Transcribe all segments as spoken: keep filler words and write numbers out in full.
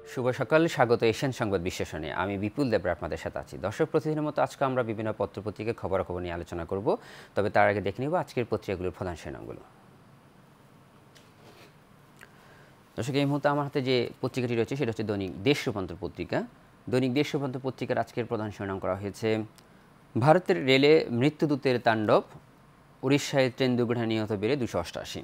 শুভ সকাল, স্বাগত এশিয়ান সংবাদ বিশ্লেষণে। আমি বিপুল দেবরা আপনাদের সাথে আছি। দর্শক, প্রতিদিনের মতো আজকে আমরা বিভিন্ন পত্রপত্রিকার খবরাখবর নিয়ে আলোচনা করব। তবে তার আগে দেখে নিব আজকের পত্রিকাগুলোর প্রধান শিরোনামগুলো। দর্শক, এই মুহূর্তে আমার হাতে যে পত্রিকাটি রয়েছে সেটা হচ্ছে দৈনিক দেশ রূপান্তর পত্রিকা। দৈনিক দেশ রূপান্তর পত্রিকার আজকের প্রধান শিরোনাম করা হয়েছে ভারতের রেলে মৃত্যুদূতের তাণ্ডব, উড়িষ্যায় ট্রেন দুর্ঘটনায় নিহত বেড়ে দুশো অষ্টাশি।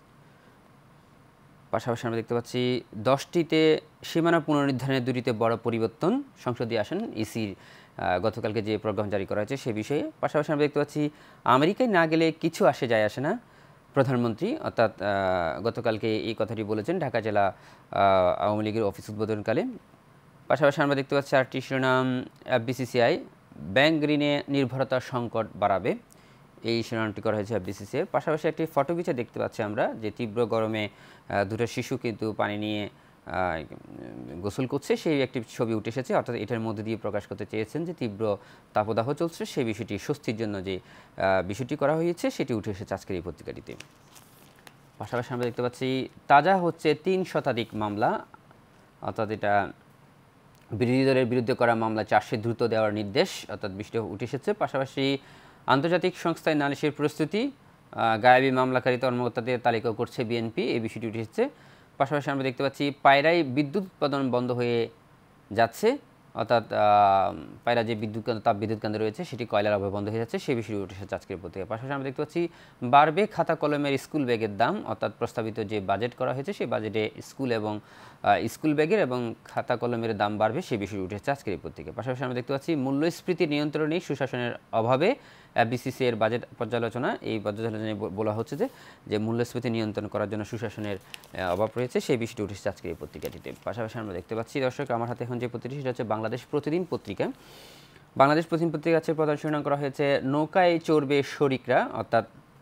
পাশাপাশি আমরা দেখতে পাচ্ছি দশটিতে সীমানা পুনর্নির্ধারণের দুটিতে বড় পরিবর্তন, সংসদে আসেন ইসির গতকালকে যে প্রজ্ঞাপন জারি করা হয়েছে সে বিষয়ে। পাশাপাশি আমরা দেখতে পাচ্ছি আমেরিকায় না গেলে কিছু আসে যায় আসে না প্রধানমন্ত্রী, অর্থাৎ গতকালকে এই কথাটি বলেছেন ঢাকা জেলা আওয়ামী লীগের অফিস উদ্বোধনকালে। পাশাপাশি আমরা দেখতে পাচ্ছি আরটি শিরোনাম এফবিসিসিআই ব্যাংক ঋণে নির্ভরতার সংকট বাড়াবে, এই শিরোনামটি করা হয়েছে এফবিসিসিআই। পাশাপাশি একটি ফটো পিকচার দেখতে পাচ্ছি আমরা যে তীব্র গরমে দুটো শিশু কিন্তু পানি নিয়ে গোসল করছে, সেই একটি ছবি উঠে এসেছে। অর্থাৎ এটার মধ্যে দিয়ে প্রকাশ করতে চেয়েছেন যে তীব্র তাপদাহ চলছে, সেই বিষয়টি স্বস্তির জন্য যে বিষয়টি করা হয়েছে সেটি উঠে এসেছে আজকের এই পত্রিকাটিতে। পাশাপাশি আমরা দেখতে পাচ্ছি তাজা হচ্ছে তিন শতাধিক মামলা, অর্থাৎ এটা বিরোধী দলের বিরুদ্ধে করা মামলা চার্জশিট দ্রুত দেওয়ার নির্দেশ, অর্থাৎ বিষয়টি উঠে এসেছে। পাশাপাশি আন্তর্জাতিক সংস্থায় নালিশের প্রস্তুতি, গায়েবী মামলাকারী কর্মকর্তাদের তালিকা করছে বিএনপি, এই বিষয়টি উঠে এসেছে। পাশাপাশি আমরা দেখতে পাচ্ছি পায়রায় বিদ্যুৎ উৎপাদন বন্ধ হয়ে যাচ্ছে, অর্থাৎ পায়রা যে বিদ্যুৎ তাপ বিদ্যুৎ কেন্দ্র রয়েছে সেটি কয়লার অভাবে বন্ধ হয়ে যাচ্ছে, সেই বিষয়টি উঠে এসেছে আজকের পত্রিকায়। পাশাপাশি আমরা দেখতে পাচ্ছি বাড়বে খাতা কলমের স্কুল ব্যাগের দাম, অর্থাৎ প্রস্তাবিত যে বাজেট করা হয়েছে সেই বাজেটে স্কুল এবং স্কুল ব্যাগের এবং খাতা কলমের দাম বাড়বে, সেই বিষয়টি উঠে এসেছে আজকের এই পত্রিকায়। পাশাপাশি আমরা দেখতে পাচ্ছি মূল্যস্ফীতি নিয়ন্ত্রণে সুশাসনের অভাবে এফবিসিসি এর বাজেট পর্যালোচনা, এই পর্যালোচনায় বলা হচ্ছে যে যে মূল্যস্ফীতি নিয়ন্ত্রণ করার জন্য সুশাসনের অভাব রয়েছে, সেই বিষয়টি উঠে এসেছে আজকের এই পত্রিকাটিতে। পাশাপাশি আমরা দেখতে পাচ্ছি দর্শক, আমার হাতে এখন যে পত্রিকাটি সেটা হচ্ছে বাংলাদেশ প্রতিদিন পত্রিকা। বাংলাদেশ প্রতিদিন পত্রিকা আছে প্রধান শিরোনাম করা হয়েছে নৌকায় চড়বে শরিকরা, অর্থাৎ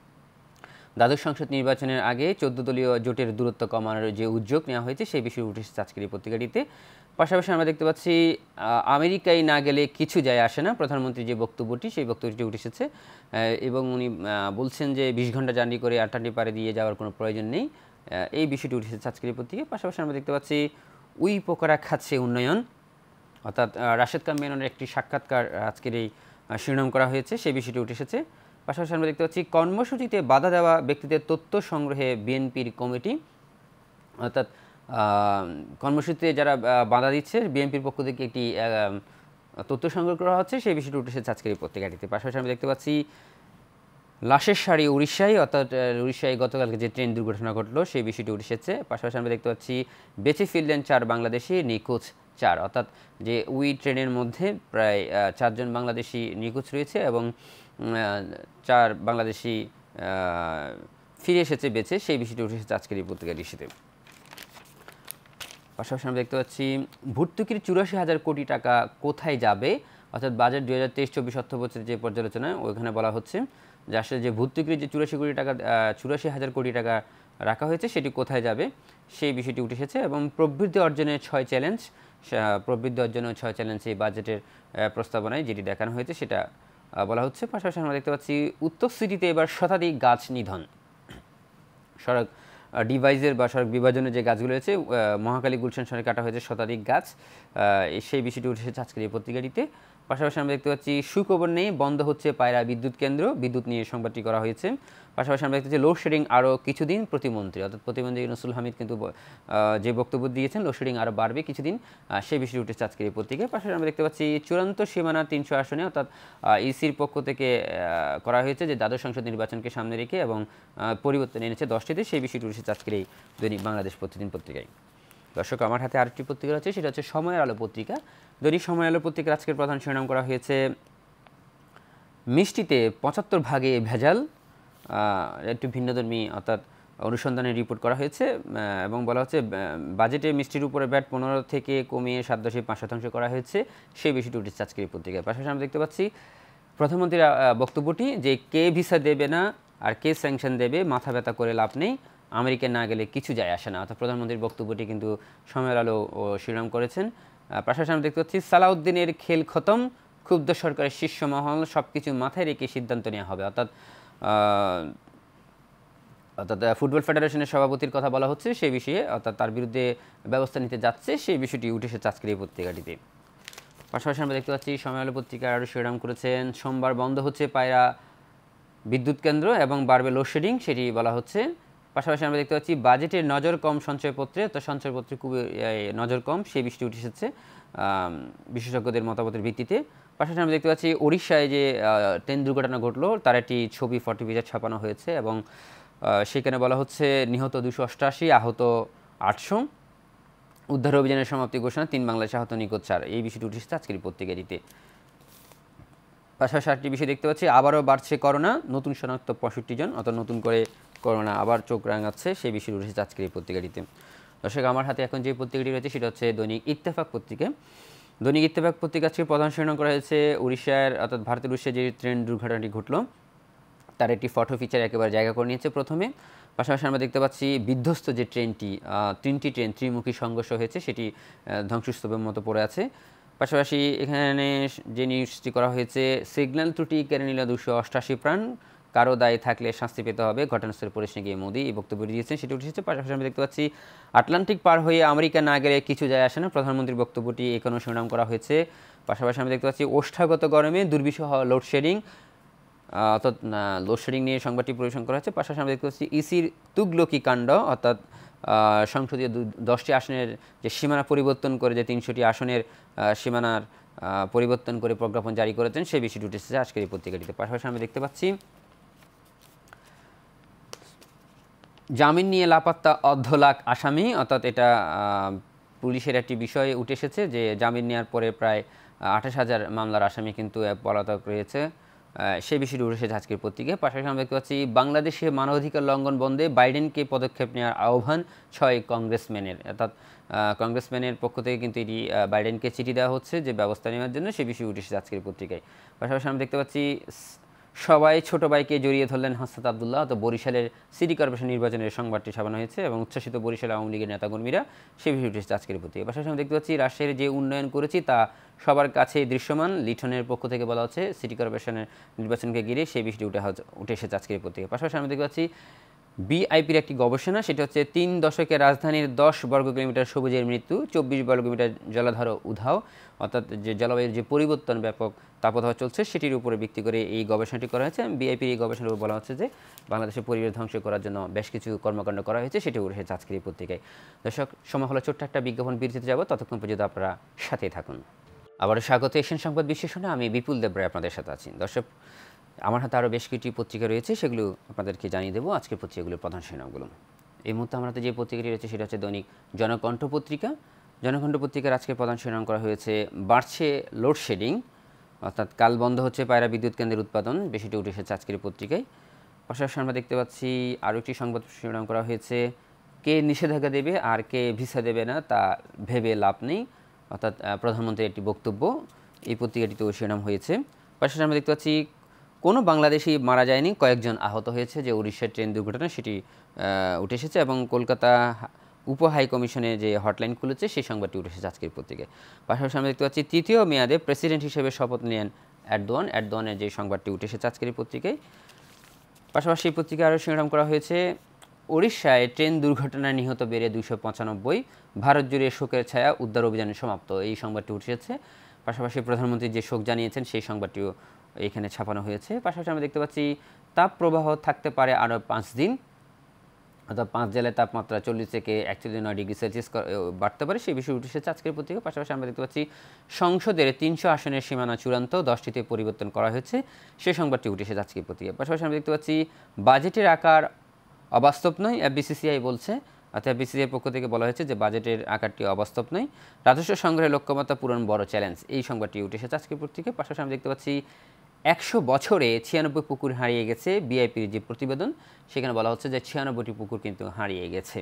দ্বাদশ সংসদ নির্বাচনের আগে চোদ্দ দলীয় জোটের দূরত্ব কমানোর যে উদ্যোগ নেওয়া হয়েছে সেই বিষয়ে উঠে এসেছে আজকের এই পত্রিকাটিতে। পাশাপাশি আমরা দেখতে পাচ্ছি আমেরিকায় না গেলে কিছু যায় আসে না, প্রধানমন্ত্রীর যে বক্তব্যটি সেই বক্তব্যটি উঠে এসেছে এবং উনি বলছেন যে বিশ ঘন্টা জার্নি করে আটলান্টিক পাড়ে দিয়ে যাওয়ার কোনো প্রয়োজন নেই, এই বিষয়টি উঠে এসেছে আজকের এই পত্রিকায়। পাশাপাশি আমরা দেখতে পাচ্ছি উই পোকরা খাচ্ছে উন্নয়ন, অর্থাৎ রাশেদ খান মেননের একটি সাক্ষাৎকার আজকের এই শিরোনাম করা হয়েছে, সেই বিষয়টি উঠে এসেছে। পাশাপাশি আমরা দেখতে পাচ্ছি কর্মসূচিতে বাধা দেওয়া ব্যক্তিদের তথ্য সংগ্রহে বিএনপির কমিটি, অর্থাৎ কর্মসূচিতে যারা বাধা দিচ্ছে বিএনপির পক্ষ থেকে একটি তথ্য সংগ্রহ করা হচ্ছে, সেই বিষয়টি উঠে এসেছে আজকের এই পত্রিকাটিতে। পাশাপাশি আমরা দেখতে পাচ্ছি লাশের শাড়ি উড়িষ্যায়, অর্থাৎ উড়িষ্যায় গতকালকে যে ট্রেন দুর্ঘটনা ঘটলো সেই বিষয়টি উঠে এসেছে। পাশাপাশি আমরা দেখতে পাচ্ছি বেঁচে ফিরলেন চার বাংলাদেশি, নিখোঁজ চার, অর্থাৎ যে উই ট্রেনের মধ্যে প্রায় চারজন বাংলাদেশি নিখোঁজ রয়েছে এবং চার বাংলাদেশি ফিরে এসেছে বেঁচে, সেই বিষয়টি উঠে এসেছে আজকের এই পত্রিকাটিতে। পাশাপাশি আমরা দেখতে পাচ্ছি ভর্তুকির চুরাশি হাজার কোটি টাকা কোথায় যাবে, অর্থাৎ বাজেট দুই হাজার তেইশ চব্বিশ অর্থ বছরের যে পর্যালোচনা ওইখানে বলা হচ্ছে যে আসলে যে ভর্তুকির যে চুরাশি কোটি টাকা চুরাশি হাজার কোটি টাকা রাখা হয়েছে সেটি কোথায় যাবে, সেই বিষয়টি উঠে এসেছে। এবং প্রবৃদ্ধি অর্জনের ছয় চ্যালেঞ্জ, প্রবৃদ্ধি অর্জনের ছয় চ্যালেঞ্জ এই বাজেটের প্রস্তাবনায় যেটি দেখানো হয়েছে সেটা বলা হচ্ছে। পাশাপাশি আমরা দেখতে পাচ্ছি উত্তর সিটিতে এবার শতাধিক গাছ নিধন, সড়ক ডিভাইসের বা সড়ক বিভাজনের যে গাছগুলো রয়েছে মহাকালী গুলশান সড়কে কাটা হয়েছে শতাধিক গাছ, সেই বিষয়টি উঠে এসেছে আজকের এই পত্রিকাটিতে। পাশাপাশি আমরা দেখতে পাচ্ছি সুখবর নেই, বন্ধ হচ্ছে পায়রা বিদ্যুৎ কেন্দ্র, বিদ্যুৎ নিয়ে সংবাদটি করা হয়েছে। পাশাপাশি আমরা দেখতে পাচ্ছি লোডশেডিং আরও কিছুদিন, প্রতিমন্ত্রী অর্থাৎ প্রতিমন্ত্রী ইউনুসুল হামিদ কিন্তু যে বক্তব্য দিয়েছেন লোডশেডিং আরও বাড়বে কিছুদিন, সেই বিষয়টি উঠেছে আজকের এই পত্রিকায়। পাশাপাশি আমরা দেখতে পাচ্ছি চূড়ান্ত সীমানা তিনশো আসনে, অর্থাৎ ইসির পক্ষ থেকে করা হয়েছে যে দ্বাদশ সংসদ নির্বাচনকে সামনে রেখে এবং পরিবর্তন এনেছে দশটিতে, সেই বিষয়টি উঠেছে আজকের এই দৈনিক বাংলাদেশ প্রতিদিন পত্রিকায়। দর্শক, আমার হাতে আরেকটি পত্রিকা আছে সেটা হচ্ছে সময়ের আলো পত্রিকা। দৈনিক সময়ের আলো পত্রিকার আজকের প্রধান শিরোনাম করা হয়েছে মিষ্টিতে পঁচাত্তর ভাগে ভেজাল, একটু ভিন্নধর্মী অর্থাৎ অনুসন্ধানের রিপোর্ট করা হয়েছে এবং বলা হচ্ছে বাজেটে মিষ্টির উপরে ব্যাট পনেরো থেকে কমিয়ে সাত দশমিক পাঁচ শতাংশ করা হয়েছে, সেই বিষয়টি উঠেছে আজকের এই পত্রিকায়। পাশাপাশি আমরা দেখতে পাচ্ছি প্রধানমন্ত্রীর বক্তব্যটি যে কে ভিসা দেবে না আর কে স্যাংশন দেবে মাথা ব্যথা করে লাভ নেই, আমেরিকা না গেলে কিছু যায় আসে না, অর্থাৎ প্রধানমন্ত্রীর বক্তব্যটি কিন্তু সময়ের আলো শিরোনাম করেছেন। পাশাপাশি আমরা দেখতে পাচ্ছি সালাউদ্দিনের খেল খতম, ক্ষুব্ধ সরকারের শীর্ষ মহল, সব কিছু মাথায় রেখে সিদ্ধান্ত নেওয়া হবে, অর্থাৎ অর্থাৎ ফুটবল ফেডারেশনের সভাপতির কথা বলা হচ্ছে সেই বিষয়ে, অর্থাৎ তার বিরুদ্ধে ব্যবস্থা নিতে যাচ্ছে সেই বিষয়টি উঠে এসেছে আজকের এই পত্রিকাটিতে। পাশাপাশি আমরা দেখতে পাচ্ছি সময় আলো পত্রিকার আরও শিরোনাম করেছেন সোমবার বন্ধ হচ্ছে পায়রা বিদ্যুৎ কেন্দ্র এবং বাড়বে লোডশেডিং, সেটি বলা হচ্ছে। পাশাপাশি আমরা দেখতে পাচ্ছি বাজেটের নজর কম সঞ্চয়পত্রে, তো সঞ্চয়পত্রে খুবই নজর কম সেই বিষয়টি উঠে এসেছে বিশেষজ্ঞদের মতামতের ভিত্তিতে। পাশাপাশি আমরা দেখতে পাচ্ছি ওড়িশায় যে ট্রেন দুর্ঘটনা ঘটলো তার একটি ছবি ফটো পিকচার ছাপানো হয়েছে এবং সেখানে বলা হচ্ছে নিহত দুশো অষ্টাশি, আহত আটশো। উদ্ধার অভিযানের সমাপ্তি ঘোষণা, তিন বাংলাদেশ আহত নিখোঁজ চার, এই বিষয়টি উঠে এসেছে আজকের পত্রিকাটিতে। পাশাপাশি আরেকটি বিষয় দেখতে পাচ্ছি আবারও বাড়ছে করোনা, নতুন শনাক্ত পঁয়ষট্টি জন, অর্থাৎ নতুন করে করোনা আবার চোখ রাঙাচ্ছে সেই বিষয়টি উঠে এসেছে আজকের এই পত্রিকাটিতে। দর্শক আমার হাতে এখন যে পত্রিকাটি রয়েছে সেটা হচ্ছে দৈনিক ইত্তেফাক পত্রিকা। দৈনিক ইত্তেফাক পত্রিকা আজকে প্রধান শিরোনাম করা হয়েছে উড়িষ্যার অর্থাৎ ভারতের উড়িষ্যায় যে ট্রেন দুর্ঘটনাটি ঘটলো তার একটি ফটো ফিচার একেবারে জায়গা করে নিয়েছে প্রথমে। পাশাপাশি আমরা দেখতে পাচ্ছি বিধ্বস্ত যে ট্রেনটি, তিনটি ট্রেন ত্রিমুখী সংঘর্ষ হয়েছে সেটি ধ্বংসস্তূপের মতো পড়ে আছে। পাশাপাশি এখানে যে নিউজটি করা হয়েছে সিগন্যাল ত্রুটি কেড়ে নিল দুশো অষ্টাশি প্রাণ, কারো দায় থাকলে শাস্তি পেতে হবে, ঘটনাস্থলে পরিশ্রমে গিয়ে মোদি এই বক্তব্য দিয়েছেন সেটি উঠেছে। পাশাপাশি আমরা দেখতে পাচ্ছি আটলান্টিক পার হয়ে আমেরিকা না গেলে কিছু যায় আসে না, প্রধানমন্ত্রীর বক্তব্যটি এখানেও শিরোনাম করা হয়েছে। পাশাপাশি আমরা দেখতে পাচ্ছি ওষ্ঠাগত গরমে দুর্বিষহ লোডশেডিং, অর্থাৎ লোডশেডিং নিয়ে সংবাদটি পরিবেশন করা হচ্ছে। পাশাপাশি আমরা দেখতে পাচ্ছি ইসির তুগলকি কাণ্ড, অর্থাৎ সংসদীয় দশটি আসনের যে সীমানা পরিবর্তন করে যে তিনশোটি আসনের সীমানার পরিবর্তন করে প্রজ্ঞাপন জারি করেছেন সেই বিষয়টি উঠে এসেছে আজকের এই পত্রিকাটিতে। পাশাপাশি আমরা দেখতে পাচ্ছি জামিন নিয়ে লাপাত্তা অর্ধ লাখ আসামি, অর্থাৎ এটা পুলিশের একটি বিষয় উঠে এসেছে যে জামিন নেওয়ার পরে প্রায় আঠাশ হাজার মামলার আসামি কিন্তু পলাতক রয়েছে, সেই বিষয়টি উঠে এসেছে আজকের পত্রিকায়। পাশাপাশি আমরা দেখতে পাচ্ছি বাংলাদেশে মানবাধিকার লঙ্ঘন বন্ধে বাইডেনকে পদক্ষেপ নেওয়ার আহ্বান ছয় কংগ্রেসম্যানের, অর্থাৎ কংগ্রেসম্যানের পক্ষ থেকে কিন্তু এটি বাইডেনকে চিঠি দেওয়া হচ্ছে যে ব্যবস্থা নেওয়ার জন্য, সেই বিষয় উঠে এসেছে আজকের পত্রিকায়। পাশাপাশি আমরা দেখতে পাচ্ছি সবাই ছোট ভাইকে জড়িয়ে ধরলেন হাসনাত আবদুল্লাহ, তো বরিশালের সিটি কর্পোরেশন নির্বাচনের সংবাদটি ছাপানো হয়েছে এবং উচ্ছ্বসিত বরিশাল আওয়ামী লীগের নেতাকর্মীরা সেই বিষয় উঠে এসেছে আজকের পত্রিকায়। পাশাপাশি আমরা দেখতে পাচ্ছি রাজশাহীর যে উন্নয়ন করেছি তা সবার কাছে দৃশ্যমান, লিটনের পক্ষ থেকে বলা হচ্ছে সিটি কর্পোরেশনের নির্বাচনকে ঘিরে সেই বিষয়টি উঠে উঠে এসেছে আজকের পত্রিকায়। পাশাপাশি আমরা দেখতে পাচ্ছি বিআইপির একটি গবেষণা, সেটা হচ্ছে তিন দশকে রাজধানীর দশ বর্গ কিলোমিটার সবুজের মৃত্যু, চব্বিশ বর্গ কিলোমিটার জলাধার উধাও, অর্থাৎ যে জলবায়ুর যে পরিবর্তন ব্যাপক তাপদাহ চলছে সেটির উপরে ভিত্তি করে এই গবেষণাটি করা হয়েছে। বিআইপির এই গবেষণার উপর বলা হচ্ছে যে বাংলাদেশের পরিবেশ ধ্বংস করার জন্য বেশ কিছু কর্মকাণ্ড করা হয়েছে, সেটি উঠে এসেছে আজকের এই পত্রিকায়। দর্শক সময় হলো ছোট্ট একটা বিজ্ঞাপন বিরতিতে যাব, ততক্ষণ পর্যন্ত আপনারা সাথেই থাকুন। আবারও স্বাগত এশিয়ান সংবাদ বিশ্লেষণে, আমি বিপুল দেবরায় আপনাদের সাথে আছি। দর্শক আমার হাতে আরও বেশ কিছু পত্রিকা রয়েছে, সেগুলো আপনাদেরকে জানিয়ে দেবো আজকের পত্রিকাগুলোর প্রধান শিরোনামগুলো। এই মুহূর্তে আমার হাতে যে পত্রিকাটি রয়েছে সেটা হচ্ছে দৈনিক জনকণ্ঠ পত্রিকা। জনকণ্ঠ পত্রিকার আজকের প্রধান শিরোনাম করা হয়েছে বাড়ছে লোডশেডিং, অর্থাৎ কাল বন্ধ হচ্ছে পায়রা বিদ্যুৎ কেন্দ্রের উৎপাদন, বেশিটা উঠে এসেছে আজকের পত্রিকায়। পাশাপাশি আমরা দেখতে পাচ্ছি আরও একটি সংবাদ শিরোনাম করা হয়েছে কে নিষেধাজ্ঞা দেবে আর কে ভিসা দেবে না তা ভেবে লাভ নেই, অর্থাৎ প্রধানমন্ত্রীর একটি বক্তব্য এই পত্রিকাটিতেও শিরোনাম হয়েছে। পাশাপাশি আমরা দেখতে পাচ্ছি কোনো বাংলাদেশি মারা যায়নি, কয়েকজন আহত হয়েছে, যে উড়িষ্যার ট্রেন দুর্ঘটনা সেটি উঠে এসেছে এবং কলকাতা উপ হাই কমিশনে যে হটলাইন খুলেছে সেই সংবাদটি উঠে এসেছে আজকের পত্রিকায়। পাশাপাশি আমরা দেখতে পাচ্ছি তৃতীয় মেয়াদে প্রেসিডেন্ট হিসেবে শপথ নেন এরদোয়ান, এরদোয়ানের যে সংবাদটি উঠে এসেছে আজকের এই পত্রিকায়। পাশাপাশি এই পত্রিকায় আরও শিরোনাম করা হয়েছে ওড়িশায় ট্রেন দুর্ঘটনায় নিহত বেড়ে দুশো পঁচানব্বই, ভারত জুড়ে শোকের ছায়া, উদ্ধার অভিযানের সমাপ্ত, এই সংবাদটি উঠে এসেছে। পাশাপাশি প্রধানমন্ত্রী যে শোক জানিয়েছেন সেই সংবাদটিও এখানে ছাপানো হয়েছে। পাশাপাশি আমরা দেখতে পাচ্ছি তাপ প্রবাহ থাকতে পারে আরও পাঁচ দিন, অর্থাৎ পাঁচ জেলায় তাপমাত্রা চল্লিশ থেকে একচল্লিশ নয় ডিগ্রি সেলসিয়াস বাড়তে পারে, সেই বিষয়ে উঠে এসেছে আজকের পত্রিকা। পাশাপাশি আমরা দেখতে পাচ্ছি সংসদের তিনশো আসনের সীমানা চূড়ান্ত, দশটিতে পরিবর্তন করা হয়েছে, সেই সংবাদটি উঠে এসেছে আজকের পত্রিকা। পাশাপাশি আমরা দেখতে পাচ্ছি বাজেটের আকার অবাস্তব নয়, এফবিসিসিআই বলছে, অর্থাৎ এফবিসিসিআই পক্ষ থেকে বলা হয়েছে যে বাজেটের আকারটি অবাস্তব নয়, রাজস্ব সংগ্রহের লক্ষ্যমাত্রা পূরণ বড় চ্যালেঞ্জ, এই সংবাদটি উঠে এসেছে আজকের পত্রিকায়। পাশাপাশি আমরা দেখতে পাচ্ছি একশো বছরে ছিয়ানব্বই পুকুর হারিয়ে গেছে, বিআইপির যে প্রতিবেদন সেখানে বলা হচ্ছে যে ছিয়ানব্বইটি পুকুর কিন্তু হারিয়ে গেছে।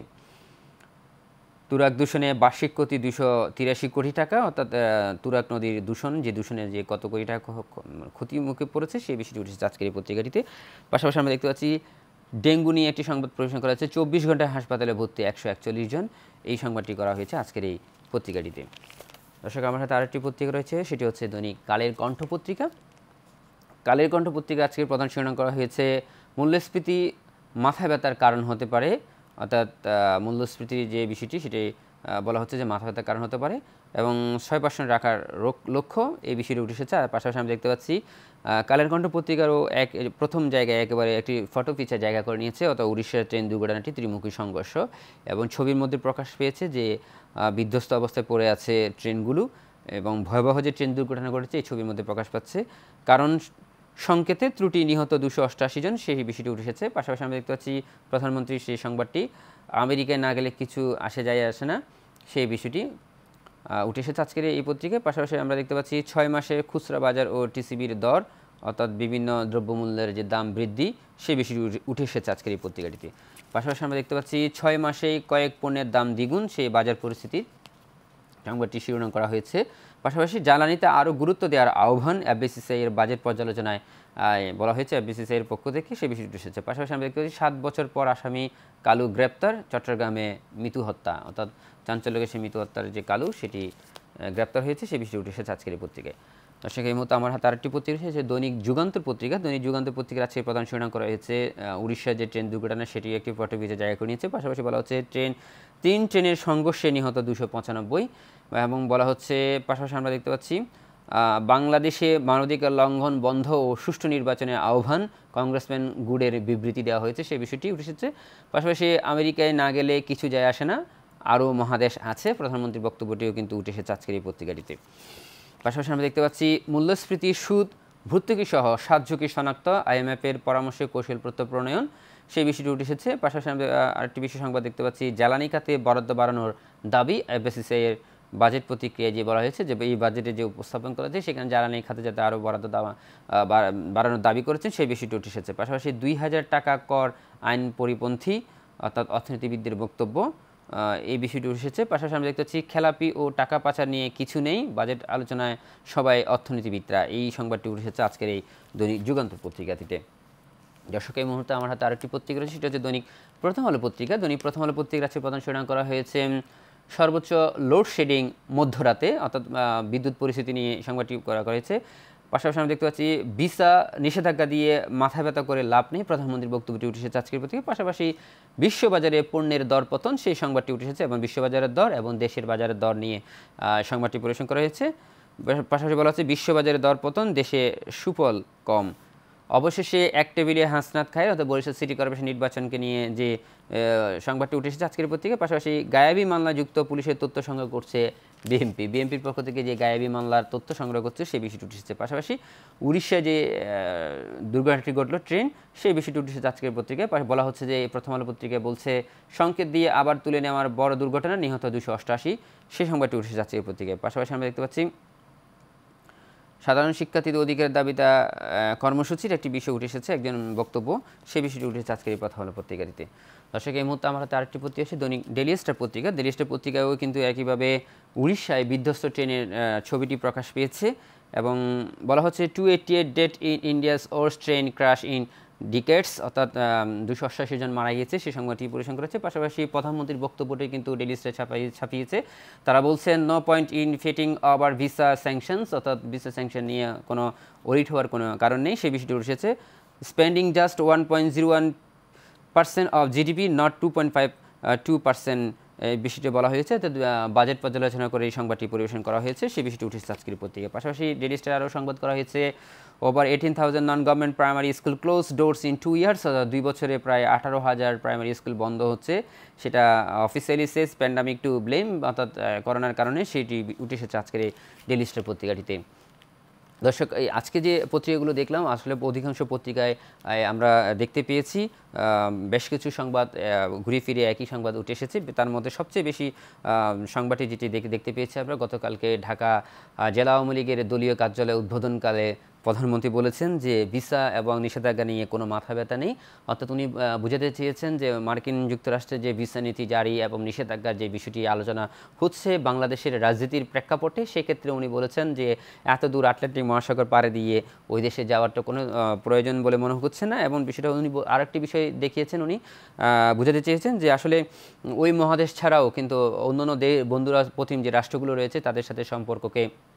তুরাগ দূষণে বার্ষিক ক্ষতি দুশো তিরাশি কোটি টাকা, অর্থাৎ তুরাগ নদীর দূষণ, যে দূষণের যে কত কোটি টাকা ক্ষতির মুখে পড়েছে সেই বিষয়টি উঠেছে আজকের এই পত্রিকাটিতে। পাশাপাশি আমরা দেখতে পাচ্ছি ডেঙ্গু নিয়ে একটি সংবাদ পরিবেশন করা হয়েছে, চব্বিশ ঘন্টায় হাসপাতালে ভর্তি একশো একচল্লিশ জন, এই সংবাদটি করা হয়েছে আজকের এই পত্রিকাটিতে। দর্শক আমার হাতে আরেকটি পত্রিকা রয়েছে, সেটি হচ্ছে দৈনিক কালের কণ্ঠ পত্রিকা। কালের কণ্ঠ পত্রিকা আজকের প্রধান শিরোনাম করা হয়েছে মূল্যস্ফীতি মাথা ব্যথার কারণ হতে পারে, অর্থাৎ মূল্যস্ফীতির যে বিষয়টি সেটি বলা হচ্ছে যে মাথা ব্যথার কারণ হতে পারে এবং ছয় পার্সেন্ট রাখার লক্ষ্য এই বিষয়টি উঠে এসেছে। আর পাশাপাশি আমি দেখতে পাচ্ছি কালের কণ্ঠ পত্রিকারও এক প্রথম জায়গায় একেবারে একটি ফটো পিকচার জায়গা করে নিয়েছে, অর্থাৎ উড়িষ্যার ট্রেন দুর্ঘটনাটি ত্রিমুখী সংঘর্ষ এবং ছবির মধ্যে প্রকাশ পেয়েছে যে বিধ্বস্ত অবস্থায় পড়ে আছে ট্রেনগুলো এবং ভয়াবহ যে ট্রেন দুর্ঘটনা ঘটেছে এই ছবির মধ্যে প্রকাশ পাচ্ছে। কারণ সংকেতে ত্রুটি নিহত দুশো অষ্টআশি জন, সেই বিষয়টি উঠে এসেছে। পাশাপাশি আমরা দেখতে পাচ্ছি প্রধানমন্ত্রীর সেই সংবাদটি আমেরিকায় না গেলে কিছু আসে যায় আসে না, সেই বিষয়টি উঠে এসেছে আজকের এই পত্রিকায়। পাশাপাশি আমরা দেখতে পাচ্ছি ছয় মাসে খুচরা বাজার ও টিসিবির দর, অর্থাৎ বিভিন্ন দ্রব্যমূল্যের যে দাম বৃদ্ধি, সেই বিষয়টি উঠে এসেছে আজকের এই পত্রিকাটিতে। পাশাপাশি আমরা দেখতে পাচ্ছি ছয় মাসেই কয়েক পণ্যের দাম দ্বিগুণ, সেই বাজার পরিস্থিতির সংবাদটি শিরোনাম করা হয়েছে। পাশাপাশি জ্বালানিতে আরও গুরুত্ব দেওয়ার আহ্বান এফবিসিসিআই এর বাজেট পর্যালোচনায় বলা হয়েছে এফবিসিসিআই এর পক্ষ থেকে, সেই বিষয়টি এসেছে। পাশাপাশি আমরা দেখতে পাচ্ছি সাত বছর পর আসামি কালু গ্রেপ্তার, চট্টগ্রামে মিতু হত্যা, অর্থাৎ চাঞ্চল্যকে সে মিতু হত্যার যে কালু সেটি গ্রেপ্তার হয়েছে, সেই বিষয়টি উঠে এসেছে আজকের এই পত্রিকায়। দর্শক, এই মুহূর্তে আমার হাতে আরেকটি পত্রিকা এসেছে দৈনিক যুগান্তর পত্রিকা। দৈনিক যুগান্তর পত্রিকার আজকে প্রধান শিরোনাম করা হয়েছে উড়িষ্যার যে ট্রেন দুর্ঘটনা সেটি একটি ফটো পিকচার জায়গা করে নিয়েছে। পাশাপাশি বলা হচ্ছে ট্রেন তিন ট্রেনের সংঘর্ষে নিহত দুশো পঁচানব্বই এবং বলা হচ্ছে পাশাপাশি আমরা দেখতে পাচ্ছি বাংলাদেশে মানবাধিকার লঙ্ঘন বন্ধ ও সুষ্ঠু নির্বাচনের আহ্বান, কংগ্রেসম্যান গুডের বিবৃতি দেওয়া হয়েছে, সেই বিষয়টি উঠে এসেছে। পাশাপাশি আমেরিকায় না গেলে কিছু যায় আসে না, আরও মহাদেশ আছে, প্রধানমন্ত্রীর বক্তব্যটিও কিন্তু উঠে এসেছে আজকের এই পত্রিকাটিতে। পাশাপাশি আমরা দেখতে পাচ্ছি মূল্যস্ফীতি, সুদ, ভর্তুকি সহ সাত ঝুঁকি শনাক্ত, আইএমএফের পরামর্শে কৌশলপত্র প্রণয়ন, সেই বিষয়টি উঠে এসেছে। পাশাপাশি আমরা আরেকটি বিশেষ সংবাদ দেখতে পাচ্ছি জ্বালানি খাতে বরাদ্দ বাড়ানোর দাবি, এফবিসিসিআই এর বাজেট প্রতিক্রিয়ায় যে বলা হয়েছে যে এই বাজেটে যে উপস্থাপন করা হয়েছে সেখানে জ্বালানি খাতে যাতে আরও বরাদ্দ দেওয়া বাড়ানোর দাবি করেছেন, সেই বিষয়টি উঠে এসেছে। পাশাপাশি দুই হাজার টাকা কর আইন পরিপন্থী, অর্থাৎ অর্থনীতিবিদদের বক্তব্য, এই বিষয়টি এসেছে। পাশাপাশি আমরা দেখতে পাচ্ছি খেলাপি ও টাকা পাচার নিয়ে কিছু নেই, বাজেট আলোচনায় সবাই অর্থনীতিবিদরা, এই সংবাদটি উঠে এসেছে আজকের এই দৈনিক যুগান্তর পত্রিকাটিতে। দর্শক, এই মুহূর্তে আমার হাতে আরেকটি পত্রিকা রয়েছে, সেটা হচ্ছে দৈনিক প্রথম আলো পত্রিকা। দৈনিক প্রথম আলো পত্রিকার আজকে প্রধান শিরোনাম করা হয়েছে সর্বোচ্চ লোডশেডিং মধ্যরাতে, অর্থাৎ বিদ্যুৎ পরিস্থিতি নিয়ে সংবাদটি করা হয়েছে। পাশাপাশি আমরা দেখতে পাচ্ছি ভিসা নিষেধাজ্ঞা দিয়ে মাথা ব্যথা করে লাভ নেই, প্রধানমন্ত্রীর বক্তব্যটি উঠে এসেছে আজকের পত্রিকায়। পাশাপাশি বিশ্ববাজারে পণ্যের দর পতন, সেই সংবাদটি উঠে এসেছে এবং বিশ্ববাজারের দর এবং দেশের বাজারের দর নিয়ে সংবাদটি পরিবেশন করা হয়েছে। পাশাপাশি বলা হচ্ছে বিশ্ববাজারের দর পতন, দেশে সুফল কম। অবশেষে এক টেবিলে হাসনাত খায়, অর্থাৎ বরিশাল সিটি কর্পোরেশন নির্বাচনকে নিয়ে যে সংবাদটি উঠে এসেছে আজকের পত্রিকায়। পাশাপাশি গায়াবী মামলাযুক্ত পুলিশের তথ্য সংগ্রহ করছে বিএনপি, বিএনপির পক্ষ থেকে যে গায়াবী মামলার তথ্য সংগ্রহ করছে সেই বিষয়টি উঠে এসেছে। পাশাপাশি উড়িষ্যায় যে দুর্ঘটনাটি ঘটল ট্রেন, সেই বিষয়টি উঠে এসেছে আজকের পত্রিকায়। বলা হচ্ছে যে প্রথম আলো পত্রিকায় বলছে সংকেত দিয়ে আবার তুলে নেওয়ার বড় দুর্ঘটনা, নিহত দুশো অষ্টআশি, সেই সংবাদটি উঠে এসেছে আজকের পত্রিকায়। পাশাপাশি আমরা দেখতে পাচ্ছি সাধারণ শিক্ষার্থীদের অধিকারের দাবিতা কর্মসূচির একটি বিষয় উঠে এসেছে, একজন বক্তব্য, সেই বিষয়টি উঠেছে আজকের এই প্রথম আলো পত্রিকাটিতে। দর্শক, এই মুহূর্তে আমার হাতে আরেকটি পত্রিকা আছে দৈনিক ডেইলি স্টার পত্রিকা। ডেইলি স্টার পত্রিকায়ও কিন্তু একইভাবে উড়িষ্যায় বিধ্বস্ত ট্রেনের ছবিটি প্রকাশ পেয়েছে এবং বলা হচ্ছে two eighty eight dead in India's worst train crash in decades, অর্থাৎ দুশো অষ্টাশি জন মারা গিয়েছে, সেই সংবাদটি পরিবেশন করেছে। পাশাপাশি প্রধানমন্ত্রীর বক্তব্যটি কিন্তু ডেইলি স্টার ছাপাই ছাপিয়েছে। তারা বলছেন no point in fighting over visa sanctions, অর্থাৎ ভিসা স্যাংশন নিয়ে কোনো ওরিট হওয়ার কোনো কারণ নেই, সেই বিষয়টি উঠেছে। Spending just one point zero one percent of GDP, not two point five two percent, এই বিষয়টি বলা হয়েছে। তো বাজেট পর্যালোচনা করে এই সংবাদটি পরিবেশন করা হয়েছে, সেই বিষয়টি উঠেছে আজকের পত্রিকায়। পাশাপাশি ডেইলি স্টার আরও সংবাদ করা হয়েছে over eighteen thousand non government primary school close doors in two years, দুই বছরে প্রায় আঠারো হাজার প্রাইমারি স্কুল বন্ধ হচ্ছে, সেটা officially says pandemic to blame, অর্থাৎ করোনার কারণে, সেটি উঠে এসেছে আজকের এই ডেইলি স্টার পত্রিকাটিতে। দর্শক, এই আজকে যে পত্রিকাগুলো দেখলাম আসলে অধিকাংশ পত্রিকায় আমরা দেখতে পেয়েছি বেশ কিছু সংবাদ ঘুরে ফিরে একই সংবাদ উঠে এসেছে। তার মধ্যে সবচেয়ে বেশি সংবাদটি যেটি দেখতে পেয়েছি আমরা গতকালকে ঢাকা জেলা আওয়ামী লীগের দলীয় কার্যালয় উদ্বোধনকালে প্রধানমন্ত্রী বলেছেন যে ভিসা এবং নিষেধাজ্ঞা নিয়ে কোনো মাথা ব্যথা নেই, অর্থাৎ উনি বুঝাতে চেয়েছেন যে মার্কিন যুক্তরাষ্ট্রের যে ভিসা নীতি জারি এবং নিষেধাজ্ঞার যে বিষয়টি আলোচনা হচ্ছে বাংলাদেশের রাজনীতির প্রেক্ষাপটে, সেক্ষেত্রে উনি বলেছেন যে এত দূর আটলান্টিক মহাসাগর পাড়ে দিয়ে ওই দেশে যাওয়ারটা কোনো প্রয়োজন বলে মনে হচ্ছে না, এবং বিষয়টা উনি আরেকটি বিষয় দেখিয়েছেন, উনি বুঝাতে চেয়েছেন যে আসলে ওই মহাদেশ ছাড়াও কিন্তু অন্যান্য বন্ধুরা প্রতিম যে রাষ্ট্রগুলো রয়েছে তাদের সাথে সম্পর্ককে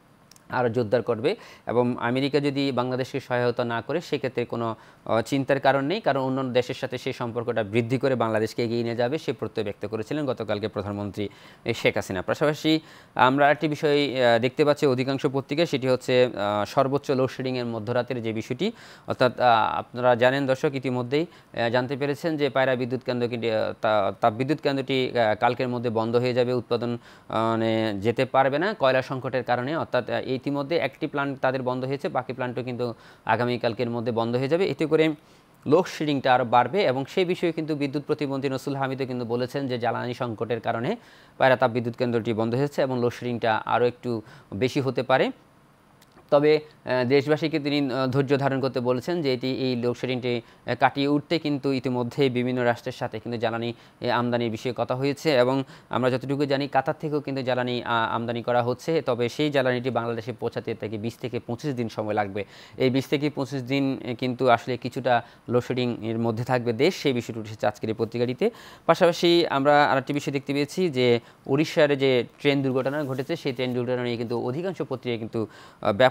আরও জোরদার করবে এবং আমেরিকা যদি বাংলাদেশকে সহায়তা না করে সেক্ষেত্রে কোনো চিন্তার কারণ নেই, কারণ অন্য দেশের সাথে সেই সম্পর্কটা বৃদ্ধি করে বাংলাদেশকে এগিয়ে নিয়ে যাবে সে প্রত্যয় ব্যক্ত করেছিলেন গতকালকে প্রধানমন্ত্রী শেখ হাসিনা। পাশাপাশি আমরা একটি বিষয় দেখতে পাচ্ছি অধিকাংশ পত্রিকায়, সেটি হচ্ছে সর্বোচ্চ লোডশেডিংয়ের মধ্যরাতের যে বিষয়টি, অর্থাৎ আপনারা জানেন দর্শক ইতিমধ্যেই জানতে পেরেছেন যে পায়রা বিদ্যুৎ কেন্দ্রটি তাপবিদ্যুৎ কেন্দ্রটি কালকের মধ্যে বন্ধ হয়ে যাবে, উৎপাদন মানে যেতে পারবে না কয়লা সংকটের কারণে। অর্থাৎ ইতিমধ্যে একটি প্ল্যান্ট তাদের বন্ধ হয়েছে, বাকি প্ল্যান্টও কিন্তু আগামীকালকের মধ্যে বন্ধ হয়ে যাবে। এতে করে লোডশেডিংটা আরও বাড়বে এবং সেই বিষয়ে কিন্তু বিদ্যুৎ প্রতিমন্ত্রী নসরুল হামিদও কিন্তু বলেছেন যে জ্বালানি সংকটের কারণে পায়রা তাপবিদ্যুৎ কেন্দ্রটি বন্ধ হয়েছে এবং লোডশেডিংটা আরও একটু বেশি হতে পারে। তবে দেশবাসীকে তিনি ধৈর্য ধারণ করতে বলেছেন যে এটি এই লোডশেডিংটি কাটিয়ে উঠতে কিন্তু ইতিমধ্যে বিভিন্ন রাষ্ট্রের সাথে কিন্তু জ্বালানি আমদানির বিষয়ে কথা হয়েছে এবং আমরা যতটুকু জানি কাতার থেকেও কিন্তু জ্বালানি আমদানি করা হচ্ছে। তবে সেই জ্বালানিটি বাংলাদেশে পৌঁছাতে থেকে বিশ থেকে পঁচিশ দিন সময় লাগবে। এই বিশ থেকে পঁচিশ দিন কিন্তু আসলে কিছুটা লোডশেডিং এর মধ্যে থাকবে দেশ, সেই বিষয়টি উঠেছে আজকের এই পত্রিকাটিতে। পাশাপাশি আমরা আরেকটি বিষয় দেখতে পেয়েছি যে উড়িষ্যার যে ট্রেন দুর্ঘটনা ঘটেছে সেই ট্রেন দুর্ঘটনা নিয়ে কিন্তু অধিকাংশ পত্রিকায় কিন্তু ব্যাপক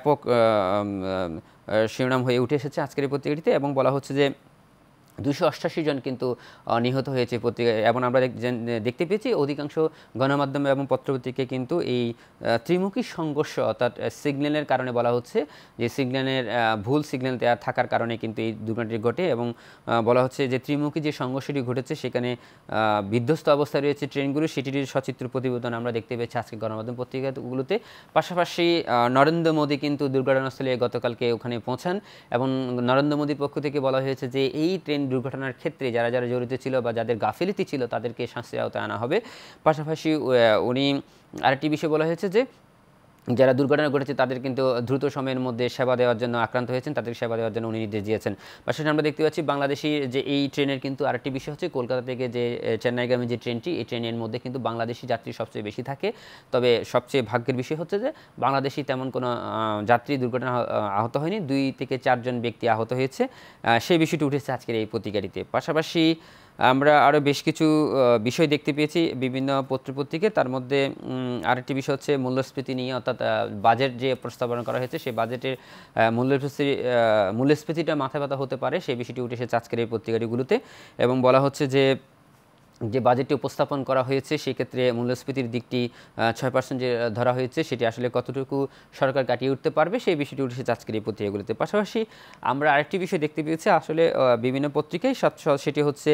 শিরোনাম হয়ে উঠে এসেছে আজকের এই পত্রিকাটিতে এবং বলা হচ্ছে যে দুশো অষ্টাশি জন কিন্তু নিহত হয়েছে পত্রিকায় এবং আমরা দেখতে পেয়েছি অধিকাংশ গণমাধ্যম এবং পত্রপত্রিকায় কিন্তু এই ত্রিমুখী সংঘর্ষ অর্থাৎ সিগন্যালের কারণে বলা হচ্ছে যে সিগন্যালের ভুল সিগন্যাল দেওয়ার থাকার কারণে কিন্তু এই দুর্ঘটনাটি ঘটে এবং বলা হচ্ছে যে ত্রিমুখী যে সংঘর্ষটি ঘটেছে সেখানে বিধ্বস্ত অবস্থায় রয়েছে ট্রেনগুলো, সেটির সচিত্র প্রতিবেদন আমরা দেখতে পেয়েছি আজকে গণমাধ্যম পত্রিকাগুলোতে। পাশাপাশি নরেন্দ্র মোদী কিন্তু দুর্ঘটনাস্থলে গতকালকে ওখানে পৌঁছান এবং নরেন্দ্র মোদীর পক্ষ থেকে বলা হয়েছে যে এই ট্রেন দুর্ঘটনার ক্ষেত্রে যারা যারা জড়িত ছিল বা যাদের গাফিলতি ছিল তাদেরকে শাস্তির আওতায় আনা হবে। পাশাপাশি উনি আরেকটি বিষয় বলা হয়েছে যে যারা দুর্ঘটনা ঘটেছে তাদের কিন্তু দ্রুত সময়ের মধ্যে সেবা দেওয়ার জন্য আক্রান্ত হয়েছেন তাদের সেবা দেওয়ার জন্য উনি নির্দেশ দিয়েছেন। পাশাপাশি আমরা দেখতে পাচ্ছি বাংলাদেশি যে এই ট্রেনের কিন্তু আরেকটি বিষয় হচ্ছে কলকাতা থেকে যে চেন্নাইগামী যে ট্রেনটি, এই ট্রেনের মধ্যে কিন্তু বাংলাদেশি যাত্রী সবচেয়ে বেশি থাকে। তবে সবচেয়ে ভাগ্যের বিষয় হচ্ছে যে বাংলাদেশি তেমন কোনো যাত্রী দুর্ঘটনা আহত হয়নি, দুই থেকে চারজন ব্যক্তি আহত হয়েছে, সেই বিষয়টি উঠেছে আজকের এই পত্রিকাটিতে। পাশাপাশি আমরা আরও বেশ কিছু বিষয় দেখতে পেয়েছি বিভিন্ন পত্রপত্রিকায়, তার মধ্যে আরেকটি বিষয় হচ্ছে মূল্যস্ফীতি নিয়ে, অর্থাৎ বাজেট যে প্রস্তাবনা করা হয়েছে সেই বাজেটের মূল্যস্ফীতি মূল্যস্ফীতিটা মাথা ব্যথা হতে পারে, সেই বিষয়টি উঠে এসেছে আজকের এই পত্রিকাগুলোতে এবং বলা হচ্ছে যে যে বাজেটটি উপস্থাপন করা হয়েছে সেক্ষেত্রে মূল্যস্ফীতির দিকটি ছয় পার্সেন্ট যে ধরা হয়েছে সেটি আসলে কতটুকু সরকার কাটিয়ে উঠতে পারবে সেই বিষয়টি উঠেছে আজকের এই পত্রিকাগুলোতে। পাশাপাশি আমরা আরেকটি বিষয় দেখতে পেয়েছি আসলে বিভিন্ন পত্রিকায়, সেটি হচ্ছে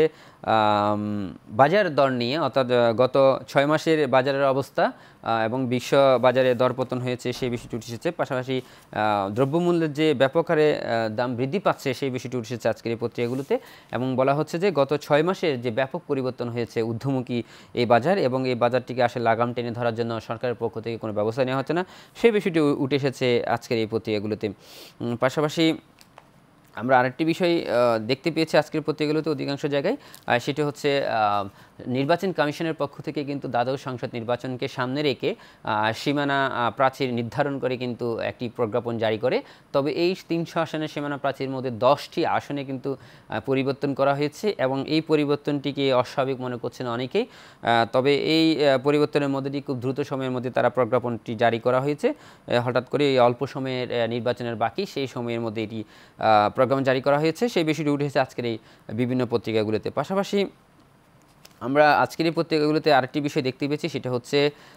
বাজার দর নিয়ে, অর্থাৎ গত ছয় মাসের বাজারের অবস্থা এবং বিশ্ব বাজারে দরপতন হয়েছে সেই বিষয়টি উঠে এসেছে। পাশাপাশি দ্রব্যমূল্যের যে ব্যাপক হারে দাম বৃদ্ধি পাচ্ছে সেই বিষয়টি উঠে এসেছে আজকের এই পত্রিকাগুলোতে এবং বলা হচ্ছে যে গত ছয় মাসের যে ব্যাপক পরিবর্তন হয়েছে ঊর্ধ্বমুখী এই বাজার এবং এই বাজারটিকে আসলে লাগাম টেনে ধরার জন্য সরকারের পক্ষ থেকে কোনো ব্যবস্থা নেওয়া হচ্ছে না, সেই বিষয়টি উঠে এসেছে আজকের এই পত্রিকাগুলোতে। পাশাপাশি আমরা আরেকটি বিষয় দেখতে পেয়েছি আজকের পত্রিকাগুলোতে অধিকাংশ জায়গায়, সেটি হচ্ছে নির্বাচন কমিশনের পক্ষ থেকে কিন্তু দ্বাদশ সংসদ নির্বাচনকে সামনে রেখে সীমানা প্রাচীর নির্ধারণ করে কিন্তু একটি প্রজ্ঞাপন জারি করে। তবে এই তিনশো আসনের সীমানা প্রাচীর মধ্যে দশটি আসনে কিন্তু পরিবর্তন করা হয়েছে এবং এই পরিবর্তনটিকে অস্বাভাবিক মনে করছেন অনেকেই। তবে এই পরিবর্তনের মধ্যে দিয়ে খুব দ্রুত সময়ের মধ্যে তারা প্রজ্ঞাপনটি জারি করা হয়েছে, হঠাৎ করে এই অল্প সময়ের নির্বাচনের বাকি সেই সময়ের মধ্যে এটি প্রজ্ঞাপন জারি করা হয়েছে, সেই বিষয়টি উঠেছে আজকের এই বিভিন্ন পত্রিকাগুলোতে। পাশাপাশি আমরা আজকের এই পত্রিকাগুলোতে আরেকটি বিষয় দেখতে পেয়েছি, সেটা হচ্ছে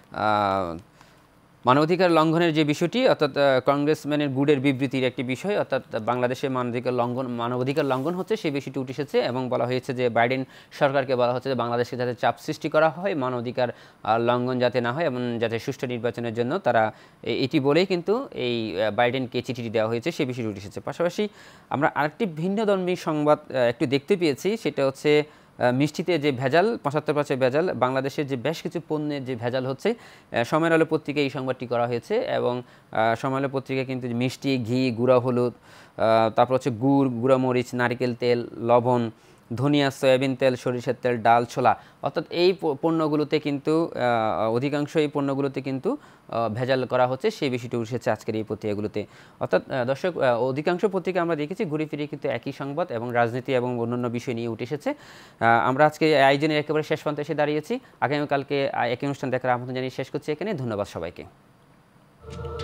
মানবাধিকার লঙ্ঘনের যে বিষয়টি, অর্থাৎ কংগ্রেসম্যানের গুডের বিবৃতির একটি বিষয়, অর্থাৎ বাংলাদেশে মানবাধিকার লঙ্ঘন মানবাধিকার লঙ্ঘন হচ্ছে সেই বিষয়টি উঠে এসেছে এবং বলা হয়েছে যে বাইডেন সরকারকে বলা হচ্ছে যে বাংলাদেশকে যাতে চাপ সৃষ্টি করা হয়, মানবাধিকার লঙ্ঘন যাতে না হয় এবং যাতে সুষ্ঠু নির্বাচনের জন্য তারা এটি বলেই কিন্তু এই বাইডেনকে চিঠিটি দেওয়া হয়েছে, সেই বিষয়টি উঠে এসেছে। পাশাপাশি আমরা আরেকটি ভিন্নধর্মী সংবাদ একটু দেখতে পেয়েছি, সেটা হচ্ছে মিষ্টিতে যে ভেজাল, পঁচাত্তর পার্সেন্ট ভেজাল, বাংলাদেশের যে বেশ কিছু পণ্যের যে ভেজাল হচ্ছে, সময়ের আলো পত্রিকায় এই সংবাদটি করা হয়েছে এবং সময়ের আলো পত্রিকায় কিন্তু মিষ্টি, ঘি, গুঁড়া হলুদ, তারপর হচ্ছে গুড়, গুঁড়া মরিচ, নারকেল তেল, লবণ, ধনিয়া, সয়াবিন তেল, সরিষার তেল, ডাল, ছোলা, অর্থাৎ এই পণ্যগুলোতে কিন্তু অধিকাংশ এই পণ্যগুলোতে কিন্তু ভেজাল করা হচ্ছে, সেই বিষয়টি উঠেছে আজকের এই পত্রিকাগুলোতে। অর্থাৎ দর্শক অধিকাংশ পত্রিকা আমরা দেখেছি ঘুরে ফিরে কিন্তু একই সংবাদ এবং রাজনীতি এবং অন্যান্য বিষয় নিয়ে উঠে এসেছে। আমরা আজকে আয়োজনের একেবারে শেষ প্রান্তে এসে দাঁড়িয়েছি। আগামীকালকে একই অনুষ্ঠান দেখার আমন্ত্রণ জানিয়ে শেষ করছি এখানে। ধন্যবাদ সবাইকে।